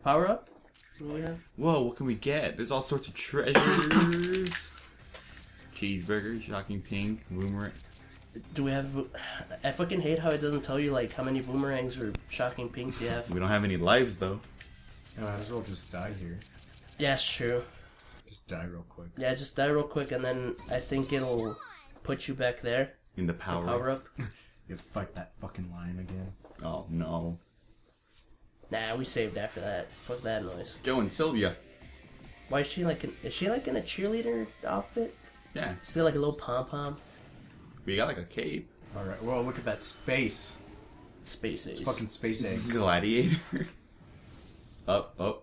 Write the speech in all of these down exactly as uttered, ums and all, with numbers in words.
Power up? What do we have? Whoa, what can we get? There's all sorts of treasures. Cheeseburger, shocking pink, boomerang. Do we have... I fucking hate how it doesn't tell you, like, how many boomerangs or shocking pinks you have. We don't have any lives, though. I might as well just die here. Yeah, it's true. Just die real quick. Yeah, just die real quick, and then I think it'll put you back there. In the power, power up. You fight that fucking lion again. Oh, no. Nah, we saved after that. Fuck that noise. Joe and Sylvia. Why is she like in... Is she like in a cheerleader outfit? Yeah. Is there like a little pom-pom? We got like a cape. Alright, well, look at that space. Space It's Ace. fucking space eggs. Gladiator. Up, up.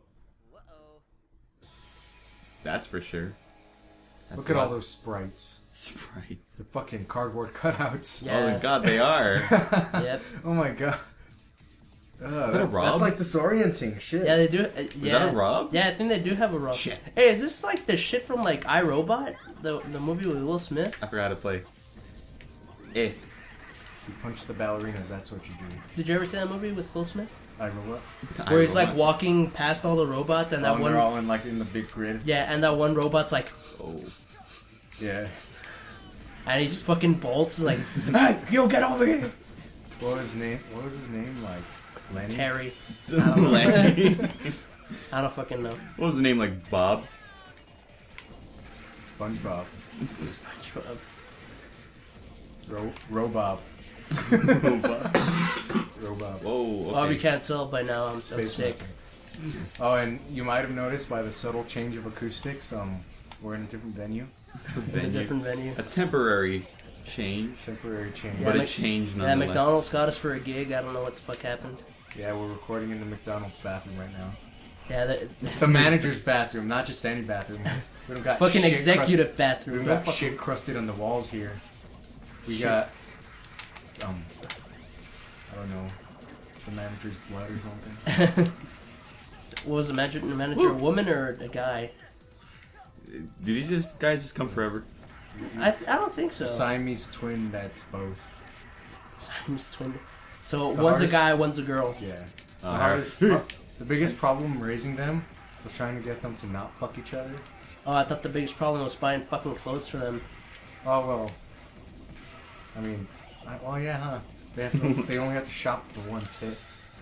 That's for sure. That's Look at all those sprites. Sprites. The fucking cardboard cutouts. Yeah. Oh my god, they are. Yep. Oh my god. Uh, Is that a that's, rub? that's like disorienting shit. Yeah, they do. Uh, yeah. that a rub? Yeah, I think they do have a rub. Shit. Hey, is this like the shit from like iRobot, the the movie with Will Smith? I forgot how to play. Eh. You punch the ballerinas, that's what you do. Did you ever see that movie with Will Smith? I know what? Where he's like walking past all the robots, and Oh, that and one. they're all in like in the big grid. Yeah, and that one robot's like, Oh. Yeah. and he just fucking bolts like, hey, yo, get over here. What was his name? What was his name? Like Lenny? Terry. Lenny. I don't fucking know. What was the name, like Bob? SpongeBob. SpongeBob. Ro Robob. Bob. Robob. Whoa, Oh, okay. we can't tell by now. I'm so Space sick. Mountain. Oh, and you might have noticed by the subtle change of acoustics, um, we're in a different venue. A Venue. different venue. A temporary change. Temporary change. Yeah, But a Mc- change Yeah, nonetheless. McDonald's got us for a gig. I don't know what the fuck happened. Yeah, we're recording in the McDonald's bathroom right now. Yeah, that, The manager's bathroom, not just any bathroom. We don't got fucking shit executive crusted, bathroom. We don't got shit crusted on the walls here. We Shit. got, um, I don't know, the manager's blood or something. What was the manager? The manager, a woman or a guy? Do these just guys just come forever? I I don't think so. It's a Siamese twin that's both. Siamese twin. So The one's hardest- a guy, one's a girl. Yeah. The Uh, hardest, the biggest problem raising them was trying to get them to not fuck each other. Oh, I thought the biggest problem was buying fucking clothes for them. Oh well. I mean, I, well yeah, huh? They have to, they only have to shop for one tit.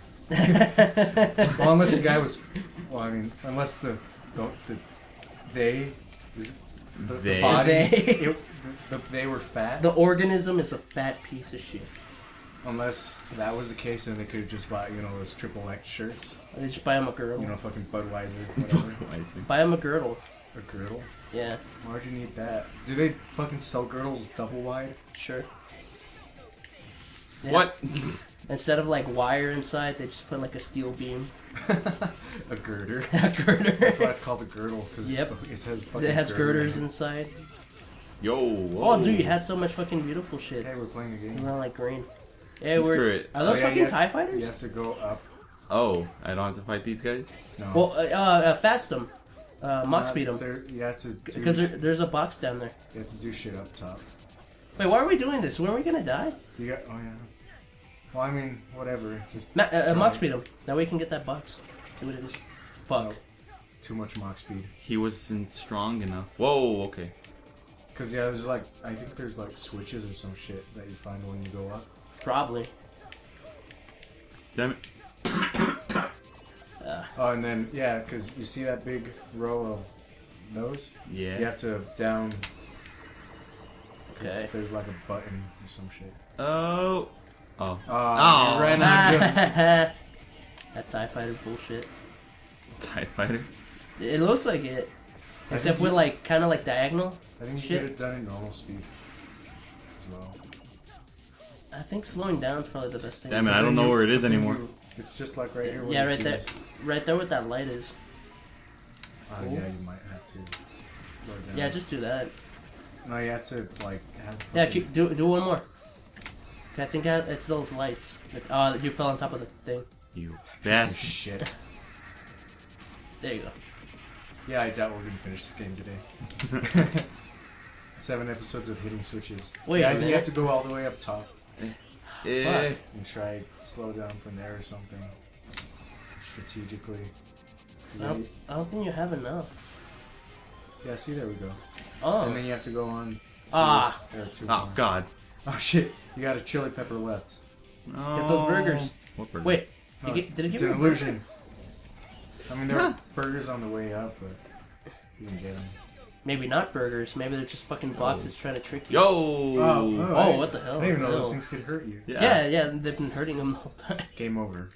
Well, unless the guy was, well, I mean, unless the the, the they is the, They. the body They. it, the, the, they were fat. The organism is a fat piece of shit. Unless that was the case, then they could just buy, you know, those triple X shirts. They just buy him a girdle. You know, fucking Budweiser, whatever. I see. Buy him a girdle. A girdle. Yeah, Why'd you need that? Do they fucking sell girdles double wide? sure. Yeah. What? Instead of like wire inside, they just put like a steel beam. A girder. A girder. That's why it's called a girdle, because Yep. it has fucking It has girder girders in it. inside. Yo. Whoa. Oh, dude, you had so much fucking beautiful shit. Hey, we're playing a You game. were like green. Yeah, Screw we're. it. Are those Oh, yeah, fucking you TIE have- fighters? You have to go up. Oh, I don't have to fight these guys? No. Well, uh, uh, fast them. Uh, Mock Uh, speed them. there- You have to do, Because there, there's a box down there. you have to do shit up top. Wait, why are we doing this? When are we gonna die? You got. Oh yeah. Well, I mean, whatever. Just Ma- uh, uh, try. Mock speed them. That way we can get that box. See what it is. Fuck. No. Too much mock speed. He wasn't strong enough. Whoa, okay. Cause yeah, there's like I think there's like switches or some shit that you find when you go up. Probably. Damn it. Uh, Oh, and then yeah, cause you see that big row of those. Yeah. You have to down. 'Cause Okay. There's like a button or some shit. Oh. Oh. Oh, Oh. you ran out of just. that TIE fighter bullshit. TIE fighter? It looks like it. I Except think with you- like, kind of like diagonal. I think you Shit. could have done it normal speed as well. I think slowing down is probably the best thing. Damn it, I don't know where it is anymore. It's just like right here. where Yeah, the right speed there. is. Right there where that light is. Oh Cool. yeah, you might have to slow down. Yeah, just do that. No, you have to like have. Yeah, fucking- keep, do do one more. Okay, I think I, it's those lights. Like, oh, you fell on top of the thing. You Piece of bastard. shit. There you go. Yeah, I doubt we're gonna finish this game today. Seven episodes of hitting switches. Wait yeah, a I think you minute. have to go all the way up top Eh. Fuck. and try slow down from there or something. Strategically. I don't, I don't think you have enough. Yeah, see, there we go. Oh. And then you have to go on. Ah. There are two Oh more. God. Oh shit! You got a chili pepper left. No. Get those burgers. What burgers? Wait. No, You get- it's, did it it's give an me a burger? illusion. I mean, there Huh. are burgers on the way up, but you can get them. Maybe not burgers. Maybe they're just fucking boxes trying to trick you. Yo. Oh, Oh, I- what the hell? I didn't even know No. those things could hurt you. Yeah. Yeah, yeah, they've been hurting him the whole time. Game over.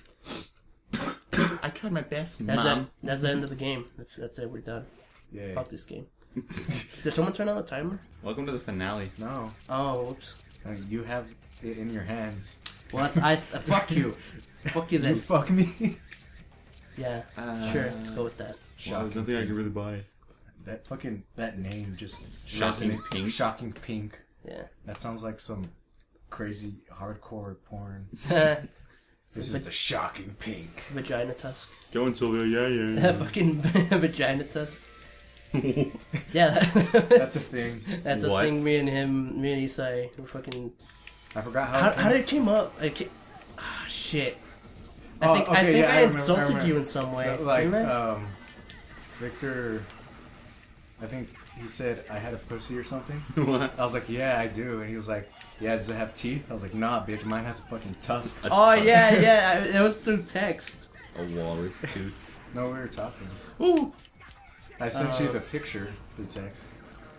I tried my best, That's it. mom. That's the end of the game. That's that's it. We're done. Yeah. Fuck this game. Did someone turn on the timer? Welcome to the finale. No, Oh, whoops. uh, you have it in your hands. What? I, I fuck you. Fuck you You then. fuck me. Yeah. Uh, Sure. Let's go with that. Wow, there's nothing I can really buy. That fucking that name just Shocking resonates. Pink? Shocking Pink. Yeah. That sounds like some crazy hardcore porn. Vagina This is the Shocking Pink. tusk. Going Sylvia, yeah, yeah. Fucking vagina tusk. Yeah. That, That's a thing. that's a What? thing. Me and him, me and Isai, were fucking. I forgot how. How, it how came- did it came up? I ca Ah, shit. I Oh, think I okay, think yeah, I, I remember- I insulted remember. you in some way. No, like, didn't I? um, Victor, I think he said I had a pussy or something. What? I was like, yeah, I do. And he was like, yeah, does it have teeth? I was like, nah, bitch, mine has a fucking tusk. A Oh tusk. yeah, yeah. I- It was through text. A walrus tooth. No, we were talking. Ooh. I sent you Uh, the picture, the text.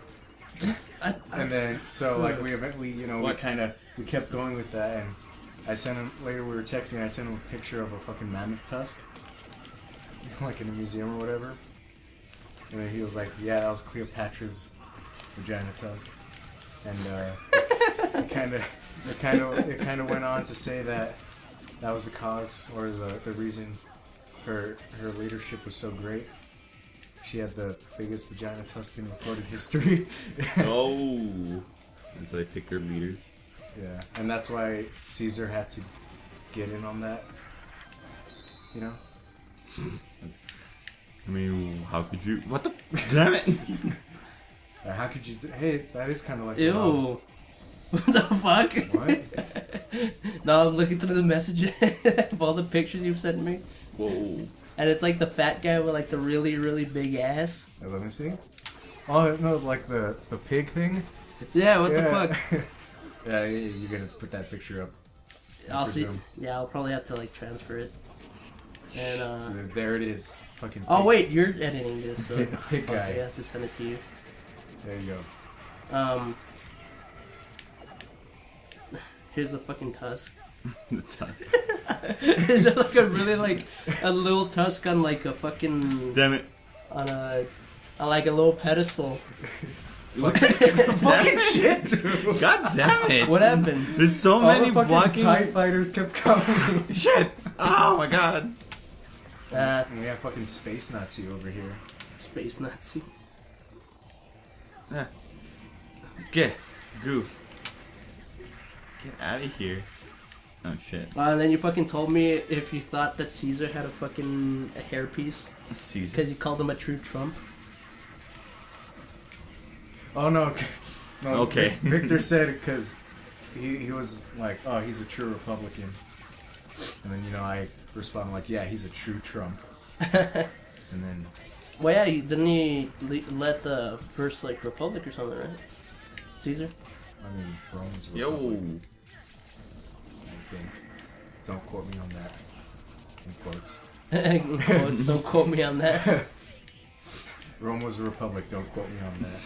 I, I, And then, so, like, we eventually, you know, we What? kind of, we kept going with that. And I sent him, later we were texting, and I sent him a picture of a fucking mammoth tusk. Like in a museum or whatever. And then he was like, yeah, that was Cleopatra's vagina tusk. And, uh, it kind of, it kind of, it kind of went on to say that that was the cause or the, the reason her, her leadership was so great. She had the biggest vagina tusk in recorded history. Oh. And so they picked their leaders. Yeah, and that's why Caesar had to get in on that. You know? I mean, how could you? What the? Damn it! Uh, how could you? Do, hey, that is kind of like. ew. What the fuck? What? No, I'm looking through the messages of all the pictures you've sent me, Whoa. and it's like the fat guy with like the really really big ass. Uh, let me see. Oh no, like the the pig thing. Yeah. What yeah. the fuck? Yeah, yeah, you're gonna put that picture up. I I'll see. presume. Yeah, I'll probably have to like transfer it. And uh. There it is. Fucking. Oh pig. wait, you're editing this, so Pig- pig fuck, guy. I have to send it to you. There you go. Um. Here's a fucking tusk. The tusk. Is it like a really like a little tusk on like a fucking Damn it! on a on like a little pedestal? What? Fucking shit, dude. God damn it! What happened? There's so All many the fucking blocking. TIE fighters kept coming. Shit! Oh my god! Uh, And we have fucking space Nazi over here. space Nazi. Ah. Get, goo. Get out of here! Oh shit! Uh, and then you fucking told me if you thought that Caesar had a fucking a hairpiece Caesar. because you called him a true Trump. Oh no, no. Okay. Vic- Victor said because he he was like, oh, he's a true Republican, and then you know I responded like, yeah, he's a true Trump, and then Well, yeah, he, didn't he le- let the first like republic or something, right? Caesar. I mean Rome's a Yo. republic. I think. Don't quote me on that. In quotes. In quotes, don't quote me on that. Rome was a republic. Don't quote me on that.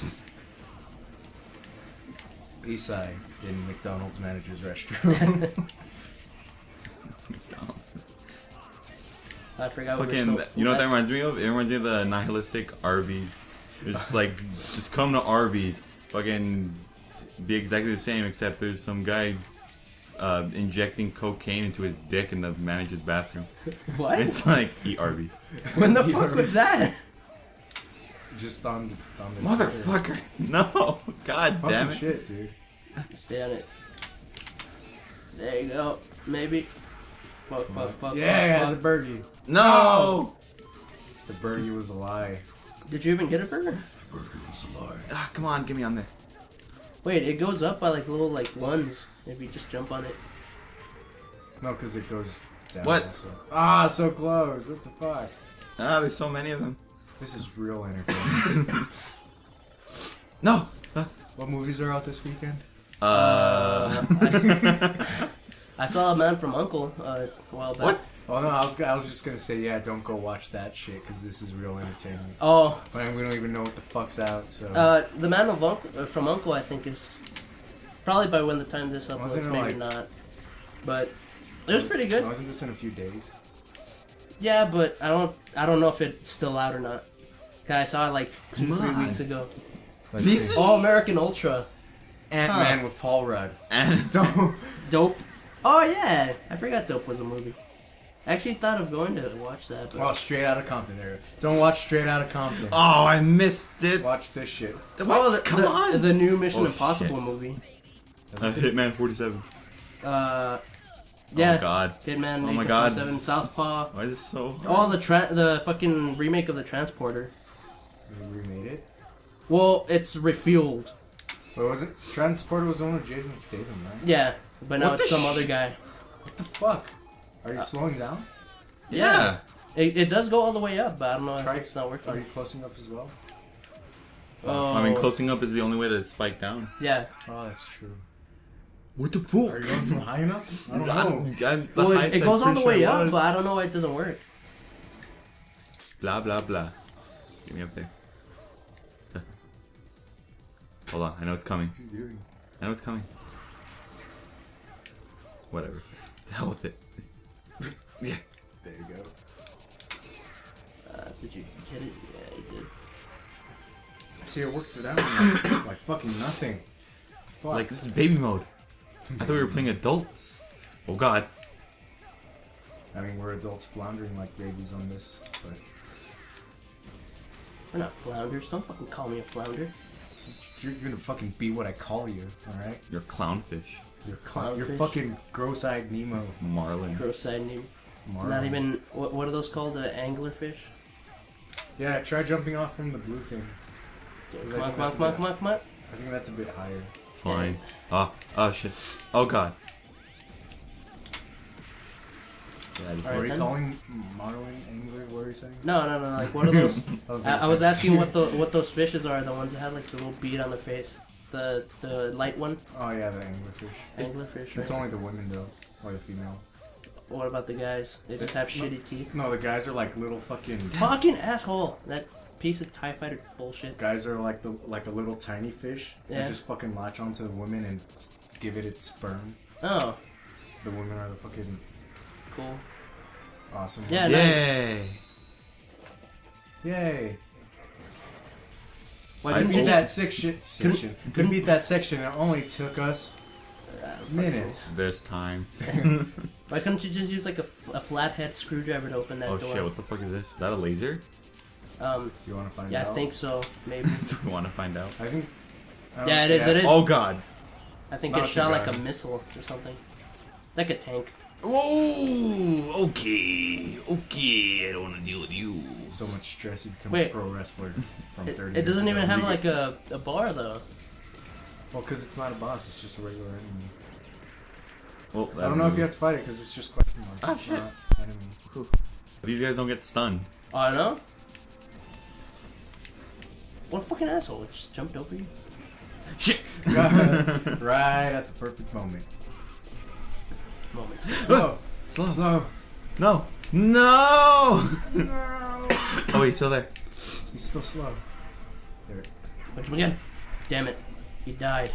Isai in McDonald's manager's restroom. McDonald's. I forgot. we were Fucking, so, you know what that reminds me of? It reminds me of the nihilistic Arby's. It's just like, just come to Arby's, fucking be exactly the same, except there's some guy uh, injecting cocaine into his dick in the manager's bathroom. What? It's like, eat Arby's. When the fuck was that? Just on the, on the Motherfucker! No! God Fucking damn it. shit, dude. Stay on it. There you go. Maybe. Fuck, fuck, fuck, Yeah, it fuck, has a fuck. birdie. No! The birdie was a lie. Did you even get a burger? Birdie was a lie. Ah, come on, get me on there. Wait, it goes up by like little like ones. Maybe just jump on it. No, because it goes down What? also. Ah, so close. What the fuck? Ah, there's so many of them. This is real entertaining. No! Uh, What movies are out this weekend? uh I, I saw A Man from Uncle uh, a while back. What? Oh no, I was I was just gonna say yeah, don't go watch that shit because this is real entertainment. Oh, But we don't even know what the fuck's out. So uh, The Man of Uncle, uh, from Uncle, I think is probably by when the time this uploads, Wasn't it maybe like- not. But it was pretty good. Wasn't this in a few days? Yeah, but I don't I don't know if it's still out or not. 'Cause I saw it like two, Come three on. weeks ago. Let's This- see. All American Ultra. Ant Man with Paul Rudd. And Don't. Dope. Oh yeah, I forgot Dope was a movie. I actually thought of going to watch that, but Oh, Straight Outta Compton. There. Don't watch Straight Outta Compton. oh, I missed it. Watch this shit. What? Oh, the, Come the, on. the new Mission Oh, Impossible shit. movie. Uh, Hitman forty-seven. Uh, yeah. Oh God. Hitman, Oh my Agent God. forty-seven, Southpaw. Why is this so? Hard? Oh, the tra- the fucking remake of the Transporter. They remade it. Well, it's refueled. Wait, was it Transporter was the one with Jason Statham, right? Yeah, but now What it's the some sh- other guy. What the fuck? Are you Uh, slowing down? Yeah. It, it does go all the way up, but I don't know Try- if it's not working. Are you closing up as well? Oh, I mean, closing up is the only way to spike down. Yeah. Oh, that's true. What the fuck? Are you going from high enough? I don't know. I- I- the Well, it, heights it I'm goes all pretty the way sure up, was. but I don't know why it doesn't work. Blah blah blah. Get me up there. Hold on, I know it's coming. What are you doing? I know it's coming. Whatever. The hell with it. Yeah. There you go. Uh, did you get it? Yeah, you did. See, it worked for that one. Like, like fucking nothing. Fuck. Like this is baby mode. I thought we were playing adults. Oh God. I mean, we're adults floundering like babies on this, but We're not flounders. Don't fucking call me a flounder. you're gonna fucking be what I call you, alright? You're clownfish. You're clown. You're Clownfish? fucking gross-eyed Nemo. Marlin. Gross side name. Marlin. Not even. What, what are those called? The anglerfish? Yeah, try jumping off from the blue thing. Okay, Is come that- on, come on, that's come on, a come on, come on. I think that's a bit higher. Fine. Oh, oh shit. Oh God. Yeah, Alright, What are you then. calling Marlin angler? What are you saying? No, no, no. Like, what are those? Oh, I, I was asking what the what those fishes are. The ones that had like the little bead on the face. The the light one. Oh yeah, the anglerfish. Anglerfish, right? It's only the women though, or the female. What about the guys? They just have No. shitty teeth. No, the guys are like little fucking. Fucking asshole! That piece of TIE fighter bullshit. Guys are like the like a little tiny fish. Yeah. They just fucking latch onto the women and s- give it its sperm. Oh, The women are the fucking cool. awesome. Yeah, ones. nice. Yay. Yay! Why I couldn't beat you that just? section. couldn't- section. couldn't- Couldn't beat that section. It only took us Uh, fucking- minutes. This time. Why couldn't you just use like a, f- a flathead screwdriver to open that Oh door? shit, what the fuck is this? Is that a laser? Um, Do you want to find yeah, out? I think so. Maybe. Do we want to find out? I think. I don't- Yeah, it is, it is. Oh God. I think No, it it's a shot like gun. a missile or something. Like a tank. Whoa. Okay. Okay. I don't want to deal with you. So much stress, you'd become Wait. a pro wrestler from It, thirty it doesn't years even ago. have like a, a bar though. Well, because it's not a boss, it's just a regular enemy. Well, I don't know if you have to fight it because it's just question marks. Ah, It's shit. not enemy. These guys don't get stunned. Oh, I know. What a fucking asshole! It just jumped over you. Shit. Right at the perfect moment. Moments. Slow, Slow. slow. No. No. No. Oh wait, he's still there. He's still slow. There. Punch him again. Damn it. He died.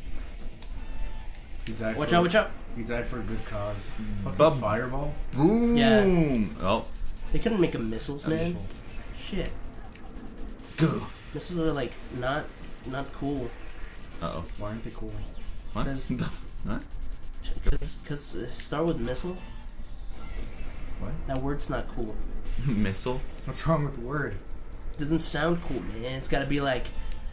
He died. Watch for, out, watch out. He died for a good cause. Fucking Bub- fireball. Boom. Yeah. Oh. They couldn't make him missiles, man. Useful. Shit. Go. Missiles are like not not cool. Uh oh. Why aren't they cool? What? Does- The f- huh? Cause, cause uh, start with missile. What? That word's not cool. Missile. What's wrong with the word? Doesn't sound cool, man. It's gotta be like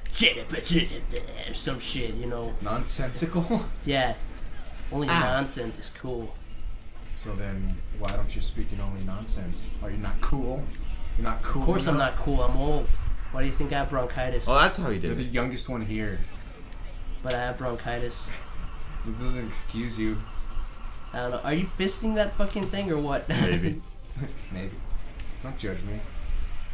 or some shit, you know. Nonsensical? Yeah. Only Ah. nonsense is cool. So then, why don't you speak in only nonsense? Are you not cool? You're not cool. Of course I'm enough? not cool. I'm old. Why do you think I have bronchitis? Oh, that's how he You're did the it. youngest one here. But I have bronchitis. It doesn't excuse you. I don't know. Are you fisting that fucking thing or what? Maybe. Maybe. Don't judge me.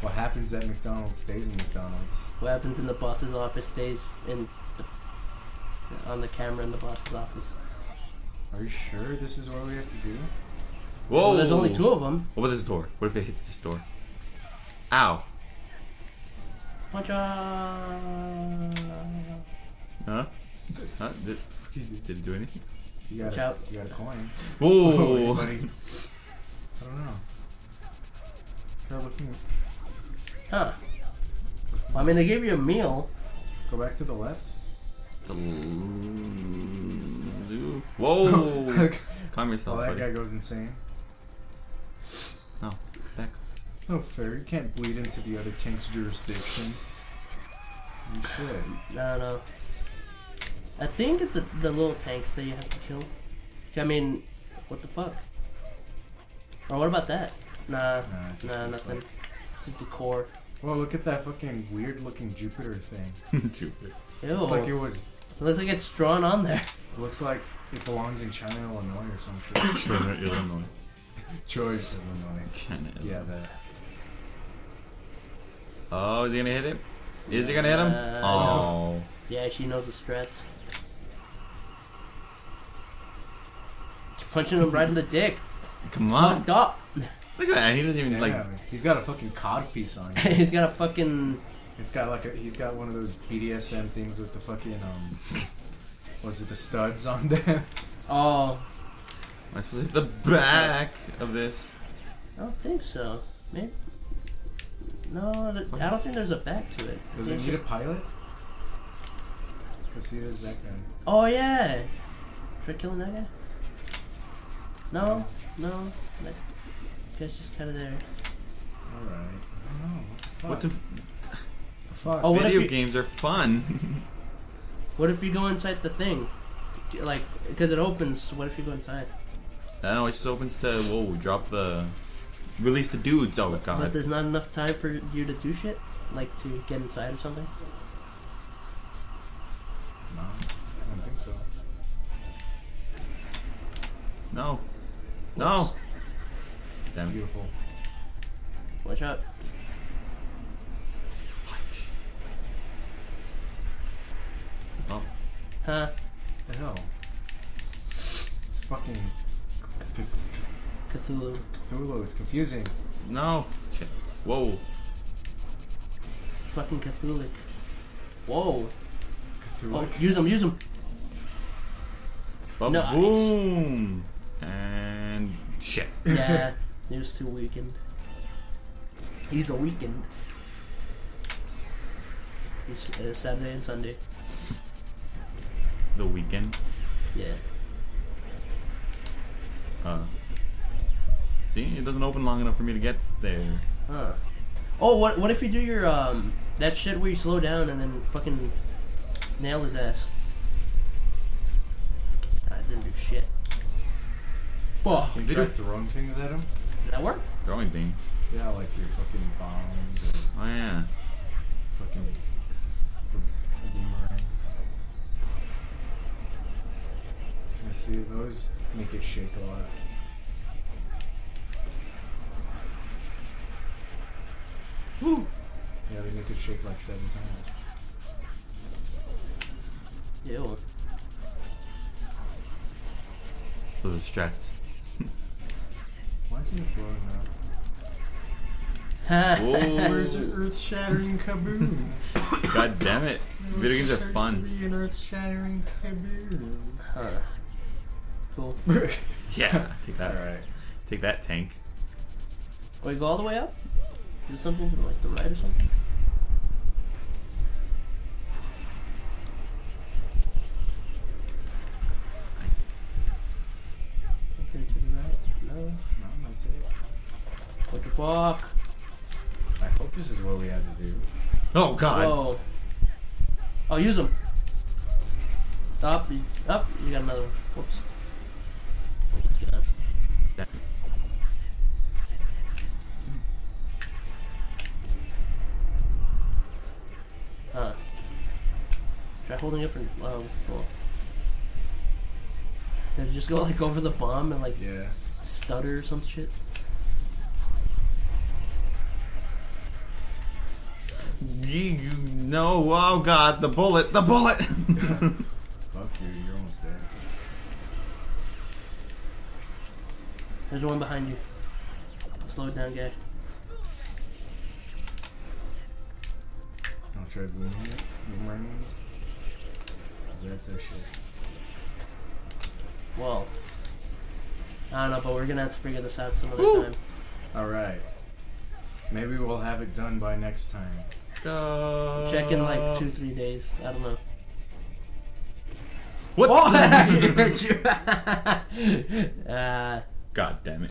What happens at McDonald's stays in McDonald's. What happens in the boss's office stays in the, on the camera in the boss's office. Are you sure this is what we have to do? Whoa! Well, there's only two of them. What about this door? What if it hits this door? Ow! Punch out. Huh? Huh? Did, did it do anything? You got Watch a, out. You got a coin. Whoa! Oh, buddy. I don't know. Try looking. Huh. I mean, they gave you a meal. Go back to the left. The... Whoa! Calm yourself, Oh, that buddy. guy goes insane. No, back. It's no fair. You can't bleed into the other tank's jurisdiction. You should. No, no. I think it's the, the little tanks that you have to kill. I mean, what the fuck? Or what about that? Nah, Nah, it just nah, looks nothing. like- Just decor. Well, look at that fucking weird-looking Jupiter thing. Jupiter. Ew. Looks like it was. It looks like it's drawn on there. Looks like it belongs in China, Illinois, or some shit. China, Illinois. Troy, Illinois. China, Illinois. Yeah, that. Oh, is he gonna hit him? Is he gonna hit him? Uh, Oh. Yeah, she knows the strats. Just punching him right in the dick. Come on. Fucked up. Look at that. He doesn't even Damn, like. he's got a fucking cod piece on. Him. He's got a fucking. It's got like a. He's got one of those B D S M things with the fucking um. Was it the studs on them? Oh, Am I supposed to hit the back of this? I don't think so. Maybe. No, th- I don't think there's a back to it. I Does think it it's need a just- pilot? Let's see, there's that guy. Oh yeah. Try killing that guy. No, no. That guy's just kind of there. Alright. I don't know. What the? F- The fuck? Oh, what if video you- games are fun. What if you go inside the thing? Like, because it opens. What if you go inside? I don't know. It just opens to whoa. Drop the. Release the dudes. Oh But god. there's not enough time for you to do shit, like to get inside or something. No, I don't think so. No. No. Damn it. Beautiful. Watch out. Oh. Huh? What the hell? It's fucking C- Cthulhu. Cthulhu. It's confusing. No. Shit. Whoa. Fucking Cthulhu. Whoa. Cthulhu. Oh, use him, use him. Ba- Nice. Boom. And shit. Yeah, he was too weakened. He's a weekend. He's uh, Saturday and Sunday. The weekend. Yeah. Uh. See, it doesn't open long enough for me to get there. Huh. Oh, what what if you do your um that shit where you slow down and then fucking nail his ass? I didn't do shit. Fuck. You Did try it- throwing things at him? Did that work? Throwing things. Yeah, like your fucking bombs or Oh yeah. fucking boomerangs. I see those make it shake a lot. Woo. Yeah, they make it shake like seven times. Ew. Those are strats. Why isn't it blowing up? Whoa. Where's the earth-shattering kaboom? God damn it. Video games are Supposed fun. to be an earth-shattering kaboom. Huh. Cool. Yeah. Take that. Alright. Take that tank. Wait, go all the way up? Is it something to like the right or something? Something to the right? No. No, that's it. What the fuck? I hope this is what we have to do. Oh god. Whoa. Oh, use them. Up, you- up. You got another one. Whoops. Get up. Damn. Huh. Try holding it for. Oh, cool. Did it just go like over the bomb and like Yeah. stutter or some shit? you, you no, oh god, the bullet, the bullet. Fuck, dude, you're almost dead. There's one behind you. Slow it down, guy. I'll try booming it. Boomerang it. Is that their shit? Well, I don't know, but we're gonna have to figure this out some other Woo. time. Alright. Maybe we'll have it done by next time. Go. Check in like two, three days. I don't know. What? uh, God damn it.